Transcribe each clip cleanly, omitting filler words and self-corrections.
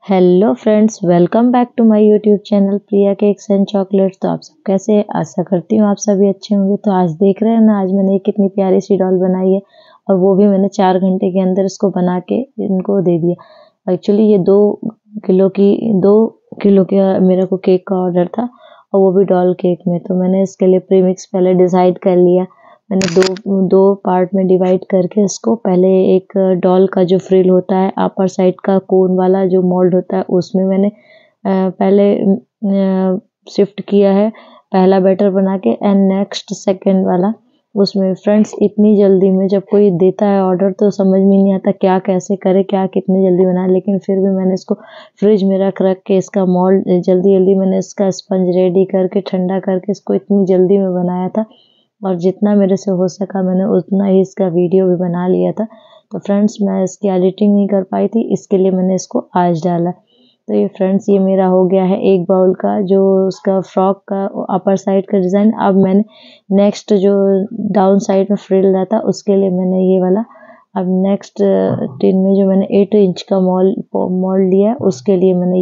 Hello friends, welcome back to my YouTube channel Priya cakes and chocolates. तो आप सब कैसे हैं? आशा करती हूँ आप सभी अच्छे होंगे। तो आज देख रहे हैं ना, आज मैंने कितनी प्यारी सी डॉल बनाई है और वो भी मैंने 4 घंटे के अंदर इसको बना के इनको दे दिया। एक्चुअली ये 2 किलो का मेरे को केक का ऑर्डर था और वो भी डॉल केक में। तो मैंने इसके लिए प्रीमिक्स पहले डिसाइड कर लिया। मैंने दो पार्ट में डिवाइड करके इसको पहले एक डॉल का जो फ्रिल होता है अपर साइड का कोन वाला जो मोल्ड होता है उसमें मैंने पहले शिफ्ट किया है पहला बैटर बना के एंड नेक्स्ट सेकंड वाला उसमें। फ्रेंड्स, इतनी जल्दी में जब कोई देता है ऑर्डर तो समझ में नहीं आता क्या कैसे करे, क्या कितनी जल्दी बनाए। लेकिन फिर भी मैंने इसको फ्रिज में रख के इसका मोल्ड जल्दी मैंने इसका स्पंज रेडी करके ठंडा करके इसको इतनी जल्दी में बनाया था और जितना मेरे से हो सका मैंने उतना ही इसका वीडियो भी बना लिया था। तो फ्रेंड्स, मैं इसकी एडिटिंग नहीं कर पाई थी, इसके लिए मैंने इसको आज डाला। तो ये फ्रेंड्स, ये मेरा हो गया है एक बाउल का जो उसका फ्रॉक का अपर साइड का डिज़ाइन। अब मैंने नेक्स्ट जो डाउन साइड में फ्रिल रहता उसके लिए मैंने ये वाला अब नेक्स्ट टिन में जो मैंने 8 इंच का मोल्ड लिया है उसके लिए मैंने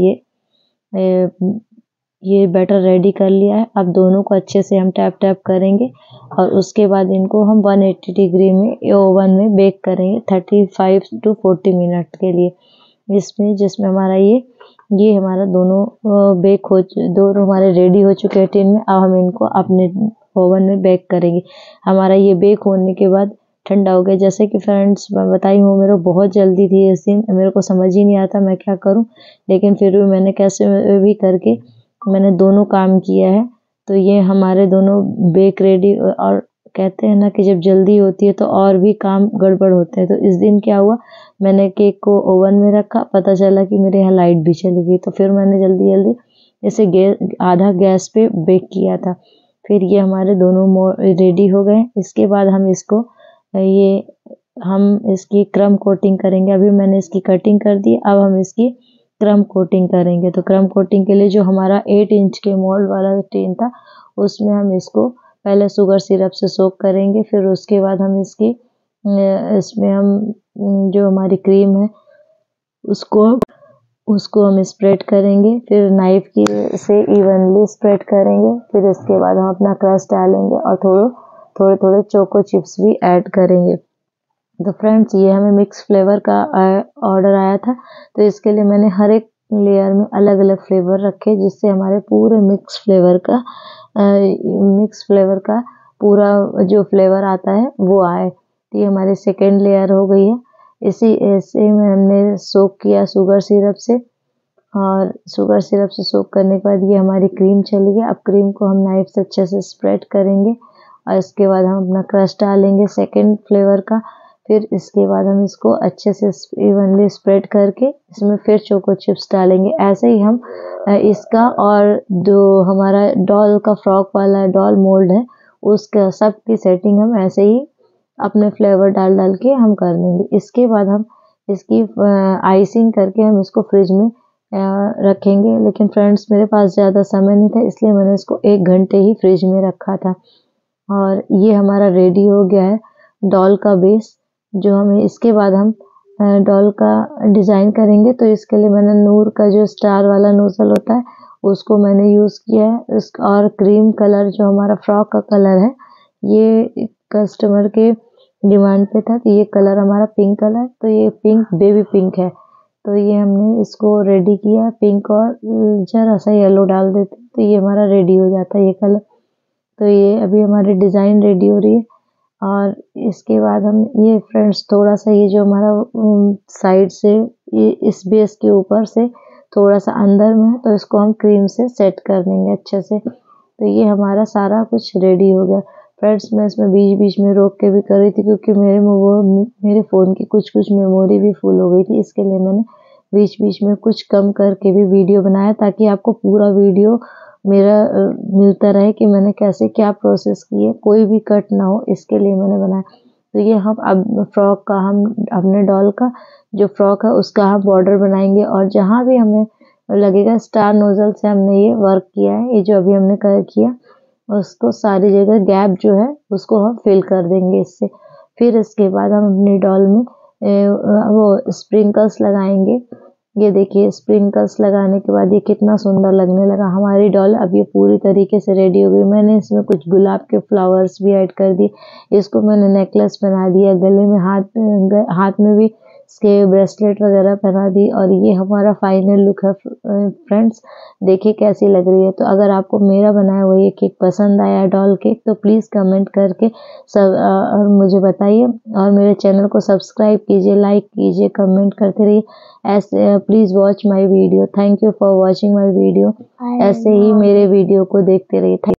ये बैटर रेडी कर लिया है। अब दोनों को अच्छे से हम टैप करेंगे और उसके बाद इनको हम 180 डिग्री में ओवन में बेक करेंगे 35 to 40 मिनट के लिए। जिसमें हमारा ये हमारा दोनों हमारे रेडी हो चुके हैं टिन में। अब हम इनको अपने ओवन में बेक करेंगे। हमारा ये बेक होने के बाद ठंडा हो गया। जैसे कि फ्रेंड्स मैं बताई हूँ, मेरे को बहुत जल्दी थी इस दिन, मेरे को समझ ही नहीं आता मैं क्या करूँ, लेकिन फिर भी मैंने कैसे भी करके मैंने दोनों काम किया है। तो ये हमारे दोनों बेक रेडी। और कहते हैं ना कि जब जल्दी होती है तो और भी काम गड़बड़ होते हैं। तो इस दिन क्या हुआ, मैंने केक को ओवन में रखा, पता चला कि मेरे यहाँ लाइट भी चली गई। तो फिर मैंने जल्दी इसे आधा गैस पे बेक किया था। फिर ये हमारे दोनों रेडी हो गए। इसके बाद हम इसकी क्रम कोटिंग करेंगे। अभी मैंने इसकी कटिंग कर दी, अब हम इसकी क्रम कोटिंग करेंगे। तो क्रम कोटिंग के लिए जो हमारा 8 इंच के मोल्ड वाला टिन था उसमें हम इसको पहले शुगर सिरप से सोक करेंगे। फिर उसके बाद हम इसमें हम जो हमारी क्रीम है उसको हम स्प्रेड करेंगे। फिर नाइफ की से इवनली स्प्रेड करेंगे। फिर इसके बाद हम अपना क्रस्ट डालेंगे और थोड़े चोको चिप्स भी ऐड करेंगे। तो फ्रेंड्स, ये हमें मिक्स फ्लेवर का ऑर्डर आया था, तो इसके लिए मैंने हर एक लेयर में अलग अलग फ्लेवर रखे जिससे हमारे पूरे मिक्स फ्लेवर का पूरा जो फ्लेवर आता है वो आए। तो ये हमारी सेकेंड लेयर हो गई है। ऐसे में हमने सोक किया शुगर सिरप से, और शुगर सिरप से सोक करने के बाद ये हमारी क्रीम चली गई। अब क्रीम को हम नाइफ से अच्छे से स्प्रेड करेंगे और इसके बाद हम अपना क्रस्ट डालेंगे सेकेंड फ्लेवर का। फिर इसके बाद हम इसको अच्छे से इवनली स्प्रेड करके इसमें फिर चोको चिप्स डालेंगे। ऐसे ही हम इसका और जो हमारा डॉल का फ्रॉक वाला डॉल मोल्ड है उसका सब की सेटिंग हम ऐसे ही अपने फ्लेवर डाल के हम कर लेंगे। इसके बाद हम इसकी आइसिंग करके हम इसको फ्रिज में रखेंगे। लेकिन फ्रेंड्स, मेरे पास ज़्यादा समय नहीं था इसलिए मैंने इसको 1 घंटे ही फ्रिज में रखा था। और ये हमारा रेडी हो गया है डॉल का बेस। जो हमें इसके बाद हम डॉल का डिज़ाइन करेंगे। तो इसके लिए मैंने नूर का जो स्टार वाला नोजल होता है उसको मैंने यूज़ किया है। और क्रीम कलर जो हमारा फ्रॉक का कलर है ये कस्टमर के डिमांड पे था, तो ये कलर हमारा पिंक कलर, तो ये पिंक बेबी पिंक है। तो ये हमने इसको रेडी किया पिंक और जरा सा येलो डाल देते तो ये हमारा रेडी हो जाता है ये कलर। तो ये अभी हमारी डिज़ाइन रेडी हो रही है। और इसके बाद हम ये फ्रेंड्स थोड़ा सा ये जो हमारा साइड से ये इस बेस के ऊपर से थोड़ा सा अंदर में है तो इसको हम क्रीम से सेट कर देंगे अच्छे से। तो ये हमारा सारा कुछ रेडी हो गया। फ्रेंड्स, मैं इसमें बीच में रोक के भी कर रही थी क्योंकि मेरे फ़ोन की कुछ मेमोरी भी फुल हो गई थी। इसके लिए मैंने बीच में कुछ कम करके भी वीडियो बनाया ताकि आपको पूरा वीडियो मेरा मिलता रहे कि मैंने कैसे क्या प्रोसेस किए, कोई भी कट ना हो, इसके लिए मैंने बनाया। तो ये हम अब फ्रॉक का हम अपने डॉल का जो फ्रॉक है उसका हम बॉर्डर बनाएंगे और जहाँ भी हमें लगेगा स्टार नोजल से हमने ये वर्क किया है, ये जो अभी हमने किया उसको सारी जगह गैप जो है उसको हम फिल कर देंगे इससे। फिर इसके बाद हम अपनी डॉल में वो स्प्रिंकल्स लगाएंगे ये देखिए स्प्रिंकल्स लगाने के बाद ये कितना सुंदर लगने लगा हमारी डॉल। अब ये पूरी तरीके से रेडी हो गई। मैंने इसमें कुछ गुलाब के फ्लावर्स भी ऐड कर दिए। इसको मैंने नेकलेस बना दिया, गले में हाथ में भी इसके ब्रेसलेट वगैरह पहना दी और ये हमारा फाइनल लुक है फ्रेंड्स। देखिए कैसी लग रही है। तो अगर आपको मेरा बनाया हुआ ये केक पसंद आया डॉल केक तो प्लीज़ कमेंट करके और मुझे बताइए और मेरे चैनल को सब्सक्राइब कीजिए, लाइक कीजिए, कमेंट करते रहिए। ऐसे please watch my video. Thank you for watching my video. ऐसे ही मेरे वीडियो को देखते रहिए।